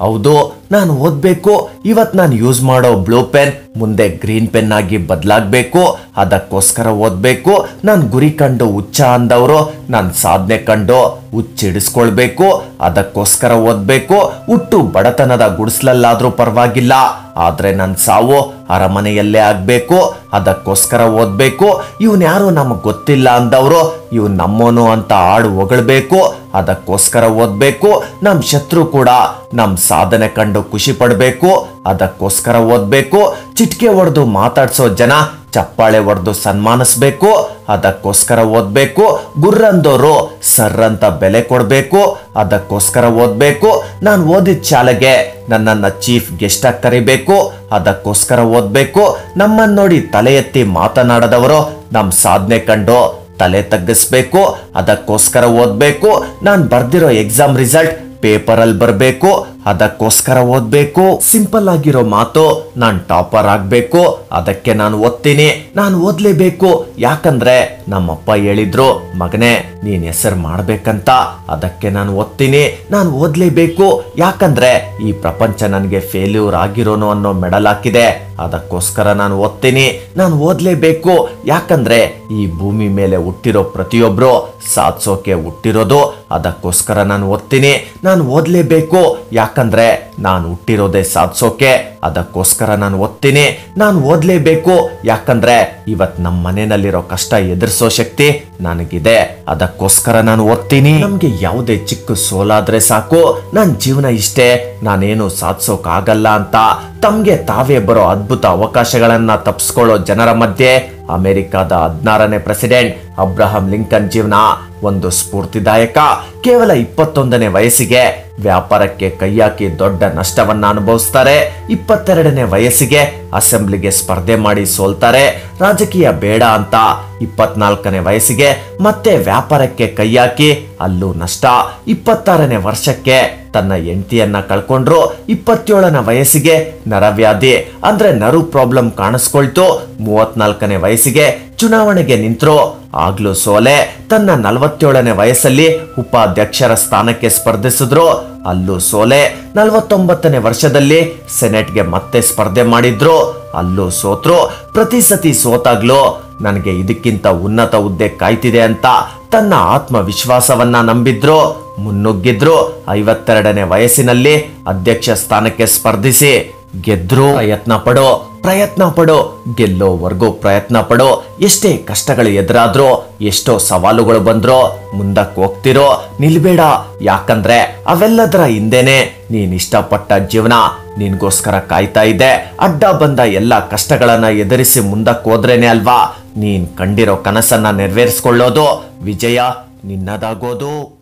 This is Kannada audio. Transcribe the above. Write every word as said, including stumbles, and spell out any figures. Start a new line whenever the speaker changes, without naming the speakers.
ಹೌದು, ನಾನು ಓದ್ಬೇಕು. ಇವತ್ ನಾನು ಯೂಸ್ ಮಾಡೋ ಬ್ಲೂ ಪೆನ್ ಮುಂದೆ ಗ್ರೀನ್ ಪೆನ್ ಆಗಿ ಬದಲಾಗಬೇಕು. ಅದಕ್ಕೋಸ್ಕರ ಓದ್ಬೇಕು. ನಾನು ಗುರಿ ಕಂಡು ಹುಚ್ಚ ಅಂದವರು ನಾನು ಸಾಧನೆ ಕಂಡು ಹುಚ್ಚಿಡಿಸ್ಕೊಳ್ಬೇಕು. ಅದಕ್ಕೋಸ್ಕರ ಓದ್ಬೇಕು. ಹುಟ್ಟು ಬಡತನದ ಗುಡಿಸ್ಲಲ್ಲಾದ್ರೂ ಪರವಾಗಿಲ್ಲ, ಆದ್ರೆ ನನ್ನ ಸಾವು ಅರಮನೆಯಲ್ಲೇ ಆಗ್ಬೇಕು. ಅದಕ್ಕೋಸ್ಕರ ಓದ್ಬೇಕು. ಇವನ್ ಯಾರು ನಮಗ್ ಗೊತ್ತಿಲ್ಲ ಅಂದವರು ಇವ್ ನಮ್ಮೋನು ಅಂತ ಹಾಡು ಹೊಗಳ್ಬೇಕು. ಅದಕ್ಕೋಸ್ಕರ ಓದ್ಬೇಕು. ನಮ್ ಶತ್ರು ಕೂಡ ನಮ್ ಸಾಧನೆ ಕಂಡು ಖುಷಿ ಪಡ್ಬೇಕು. ಅದಕ್ಕೋಸ್ಕರ ಓದ್ಬೇಕು. ಚಿಟ್ಕೆ ಹೊಡೆದು ಮಾತಾಡ್ಸೋ ಜನ ಚಪ್ಪಾಳೆ ಹೊಡೆದು ಸನ್ಮಾನಿಸ್ಬೇಕು. ಅದಕ್ಕೋಸ್ಕರ ಓದ್ಬೇಕು. ಗುರ್ರಂದೋರು ಸರ್ರಂತ ಬೆಲೆ ಕೊಡ್ಬೇಕು. ಅದಕ್ಕೋಸ್ಕರ ಓದ್ಬೇಕು. ನಾನು ಓದಿದ ಶಾಲೆಗೆ ನನ್ನನ್ನ ಚೀಫ್ ಗೆಸ್ಟ್ ಆಗಿ ಕರಿಬೇಕು. ಅದಕ್ಕೋಸ್ಕರ ಓದ್ಬೇಕು. ನಮ್ಮನ್ನ ನೋಡಿ ತಲೆ ಎತ್ತಿ ಮಾತನಾಡದವರು ನಮ್ ಸಾಧನೆ ಕಂಡು ತಲೆ ತಗ್ಗಿಸ್ಬೇಕು. ಅದಕ್ಕೋಸ್ಕರ ಓದ್ಬೇಕು. ನಾನು ಬರ್ದಿರೋ ಎಕ್ಸಾಮ್ ರಿಸಲ್ಟ್ ಪೇಪರ್ ಅಲ್ಲಿ ಬರಬೇಕು. ಅದಕ್ಕೋಸ್ಕರ ಓದ್ಬೇಕು. ಸಿಂಪಲ್ ಆಗಿರೋ ಮಾತು, ನಾನ್ ಟಾಪರ್ ಆಗ್ಬೇಕು. ಅದಕ್ಕೆ ನಾನು ಓದ್ತೀನಿ. ನಾನು ಓದ್ಲೇಬೇಕು. ಯಾಕಂದ್ರೆ ನಮ್ಮಪ್ಪ ಹೇಳಿದ್ರು, ಮಗನೇ ನೀನ್ ಹೆಸರು ಮಾಡ್ಬೇಕಂತ. ಅದಕ್ಕೆ ನಾನು ಓದ್ತೀನಿ. ನಾನು ಓದ್ಲೇಬೇಕು. ಯಾಕಂದ್ರೆ ಈ ಪ್ರಪಂಚ ನನಗೆ ಫೇಲ್ಯೂರ್ ಆಗಿರೋನು ಅನ್ನೋ ಮೆಡಲ್ ಹಾಕಿದೆ. ಅದಕ್ಕೋಸ್ಕರ ನಾನು ಓದ್ತೀನಿ. ನಾನು ಓದ್ಲೇಬೇಕು. ಯಾಕಂದ್ರೆ ಈ ಭೂಮಿ ಮೇಲೆ ಹುಟ್ಟಿರೋ ಪ್ರತಿಯೊಬ್ರು ಸಾಧಿಸೋಕೆ ಹುಟ್ಟಿರೋದು. ಅದಕ್ಕೋಸ್ಕರ ನಾನು ಓದ್ತೀನಿ. ನಾನು ಓದ್ಲೇಬೇಕು. ಯಾಕಂದ್ರೆ ನಾನು ಹುಟ್ಟಿರೋದೇ ಸಾಧಿಸೋಕೆ. ಅದಕ್ಕೋಸ್ಕರ ನಾನು ಓದ್ತೀನಿ. ನಾನು ಓದ್ಲೇಬೇಕು. ಯಾಕಂದ್ರೆ ಇವತ್ ನಮ್ಮ ಮನೆಯಲ್ಲಿರೋ ಕಷ್ಟ ಎದುರಿಸೋ ಶಕ್ತಿ ನನಗಿದೆ. ಅದಕ್ಕೋಸ್ಕರ ನಾನು ಓದ್ತೀನಿ. ನಮ್ಗೆ ಯಾವುದೇ ಚಿಕ್ಕ ಸೋಲಾದ್ರೆ ಸಾಕು, ನನ್ ಜೀವನ ಇಷ್ಟೇ, ನಾನೇನು ಸಾಧಿಸೋಕ್ ಆಗಲ್ಲ ಅಂತ ತಮ್ಗೆ ತಾವೇ ಬರೋ ಅದ್ಭುತ ಅವಕಾಶಗಳನ್ನ ತಪ್ಪಿಸ್ಕೊಳ್ಳೋ ಜನರ ಮಧ್ಯೆ ಅಮೆರಿಕದ ಹದಿನಾರನೇ ಪ್ರೆಸಿಡೆಂಟ್ ಅಬ್ರಹಂ ಲಿಂಕನ್ ಜೀವನ ಒಂದು ಸ್ಫೂರ್ತಿದಾಯಕ. ಕೇವಲ ಇಪ್ಪತ್ತೊಂದನೇ ವಯಸ್ಸಿಗೆ ವ್ಯಾಪಾರಕ್ಕೆ ಕೈಯಾಕಿ ದೊಡ್ಡ ನಷ್ಟವನ್ನ ಅನುಭವಿಸ್ತಾರೆ. ಇಪ್ಪತ್ತೆರಡನೇ ವಯಸ್ಸಿಗೆ ಅಸೆಂಬ್ಲಿಗೆ ಸ್ಪರ್ಧೆ ಮಾಡಿ ಸೋಲ್ತಾರೆ. ರಾಜಕೀಯ ಬೇಡ ಅಂತ ಇಪ್ಪತ್ನಾಲ್ಕನೇ ವಯಸ್ಸಿಗೆ ಮತ್ತೆ ವ್ಯಾಪಾರಕ್ಕೆ ಕೈಯಾಕಿ ಅಲ್ಲೂ ನಷ್ಟ. ಇಪ್ಪತ್ತಾರನೇ ವರ್ಷಕ್ಕೆ ತನ್ನ ಹೆಂಡತಿಯನ್ನ ಕಳ್ಕೊಂಡ್ರು. ಇಪ್ಪತ್ತೇಳನೇ ವಯಸ್ಸಿಗೆ ನರವ್ಯಾಧಿ ಅಂದ್ರೆ ನರು ಪ್ರಾಬ್ಲಮ್ ಕಾಣಿಸ್ಕೊಳ್ತು. ಮೂವತ್ನಾಲ್ಕನೇ ವಯಸ್ಸಿಗೆ ಚುನಾವಣೆಗೆ ನಿಂತರು, ಆಗ್ಲೂ ಸೋಲೆ. ತನ್ನ ನಲವತ್ತೇಳನೇ ವಯಸ್ಸಲ್ಲಿ ಉಪಾಧ್ಯಕ್ಷರ ಸ್ಥಾನಕ್ಕೆ ಸ್ಪರ್ಧಿಸಿದ್ರು, ಅಲ್ಲೂ ಸೋಲೆ. ನಲವತ್ತೊಂಬತ್ತನೇ ವರ್ಷದಲ್ಲಿ ಸೆನೆಟ್ಗೆ ಮತ್ತೆ ಸ್ಪರ್ಧೆ ಮಾಡಿದ್ರು, ಅಲ್ಲೂ ಸೋತ್ರು. ಪ್ರತಿ ಸತಿ ಸೋತಾಗ್ಲೂ ನನಗೆ ಇದಕ್ಕಿಂತ ಉನ್ನತ ಹುದ್ದೆ ಕಾಯ್ತಿದೆ ಅಂತ ತನ್ನ ಆತ್ಮವಿಶ್ವಾಸವನ್ನ ನಂಬಿದ್ರು, ಮುನ್ನುಗ್ಗಿದ್ರು. ಐವತ್ತೆರಡನೇ ವಯಸ್ಸಿನಲ್ಲಿ ಅಧ್ಯಕ್ಷ ಸ್ಥಾನಕ್ಕೆ ಸ್ಪರ್ಧಿಸಿ ಗೆದ್ರು. ಪ್ರಯತ್ನ ಪಡೋ ಪ್ರಯತ್ನ ಪಡೋ ಗೆಲ್ಲೋವರೆಗೂ ಪ್ರಯತ್ನ ಪಡೋ. ಎಷ್ಟೇ ಕಷ್ಟಗಳು ಎದುರಾದ್ರೂ, ಎಷ್ಟೋ ಸವಾಲುಗಳು ಬಂದ್ರೋ ಮುಂದಕ್ಕೆ ಹೋಗ್ತಿರೋ, ನಿಲ್ಬೇಡ. ಯಾಕಂದ್ರೆ ಅವೆಲ್ಲದರ ಹಿಂದೆನೆ ನೀನ್ ಇಷ್ಟಪಟ್ಟ ಜೀವನ ನಿನ್ಗೋಸ್ಕರ ಕಾಯ್ತಾ ಇದೆ. ಅಡ್ಡ ಬಂದ ಎಲ್ಲ ಕಷ್ಟಗಳನ್ನ ಎದುರಿಸಿ ಮುಂದಕ್ಕೆ ಹೋದ್ರೇನೆ ಅಲ್ವಾ ನೀನ್ ಕಂಡಿರೋ ಕನಸನ್ನ ನೆರವೇರಿಸ್ಕೊಳ್ಳೋದು, ವಿಜಯ ನಿನ್ನದಾಗೋದು.